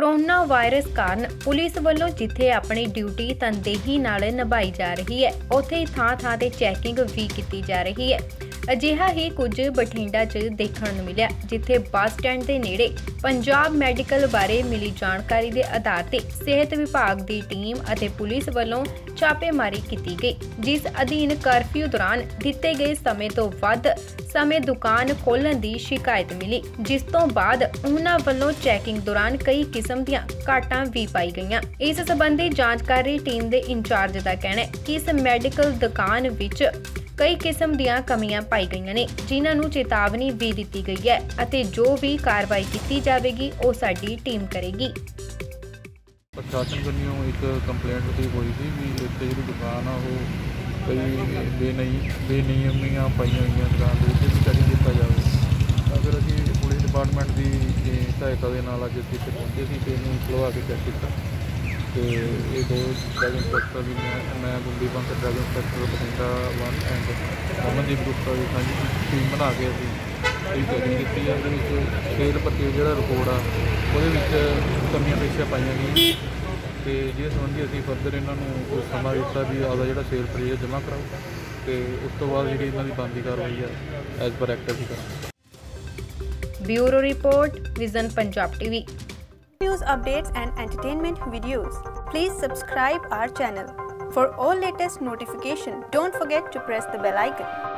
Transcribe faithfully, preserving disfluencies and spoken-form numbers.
Corona virus कारण police ਵੱਲੋਂ जिथे अपनी ड्यूटी तनदेही नाल निभाई जा रही है, उत्थे ही थां थां ते चैकिंग भी की जा रही है। अजिहा ही कुछ बठिंडा च देखण नूं मिलिया, जिथे बस स्टैंड के नेड़े पंजाब मैडिकल बारे मिली जानकारी के आधार ते सेहत विभाग की टीम अते पुलिस ਵੱਲੋਂ छापेमारी की गई, जिस अधीन कर्फ्यू दौरान दिते गए समय तो वध समय दुकान खोलण की शिकायत मिली, जिस तो बाद उन्हां ਵੱਲੋਂ चैकिंग दौरान कई किस्म दीआं घाटां भी पाई गईआं। इस संबंधी जांच कर रही टीम के इंचार्ज का कहना है कि इस मैडिकल दुकान विच कई किस्म दीआं कमियां पाई गईआं ने, जिन्हां नूं चेतावनी भी दी गई है अते जो भी कार्रवाई की जाएगी वो साडी टीम करेगी। प्रशासन ਵੱਲੋਂ एक कंप्लेंट भी हुई थी भी इत्थे जी दुकान आ वो कई बेनई बेनियमियां पाइया हुई दुकान के चैकिंग किया जाए। फिर अभी पुलिस डिपार्टमेंट की सहायता के नाल अज इत्थे पहुंचे सी ते इहनूं खुलवा के चैक किया ते ये दो ड्राइविंग इंस्पैक्टर भी मैं मैं गुंडी पंत driving inspector Bathinda one and Amandeep Gupta की साझी टीम बना के अभी ਇਹ ਚੈਕਿੰਗ ਕੀਤੀ ਹੈ। ਉਹਦੇ ਵਿੱਚ ਸੇਲ ਪਰਚੇਜ ਜਿਹੜਾ ਰਿਕਾਰਡ ਆ ਉਹਦੇ ਵਿੱਚ ਕਮੀਆਂ ਪੇਸ਼ੀਆਂ ਪਾਈਆਂ ਗਈਆਂ ਤੇ ਜਿਸ ਸੰਬੰਧੀ ਅਸੀਂ ਫਰਦਰ ਇਹਨਾਂ ਨੂੰ ਸਮਾਂ ਦਿੱਤਾ ਵੀ ਆਪਦਾ ਜਿਹੜਾ ਸੇਲ ਪਰਚੇਜ ਜਮ੍ਹਾਂ ਕਰਾਓ ਤੇ ਉਸ ਤੋਂ ਬਾਅਦ ਜਿਹੜੀ ਇਹਨਾਂ ਦੀ ਬਣਦੀ ਕਾਰਵਾਈ ਆ ਐਜ਼ ਪਰ ਐਕਟ ਅਸੀਂ ਕਰਾਂਗੇ। Bureau report vision Punjab TV. News updates and entertainment videos. Please subscribe our channel. For all latest notification, don't forget to press the bell icon.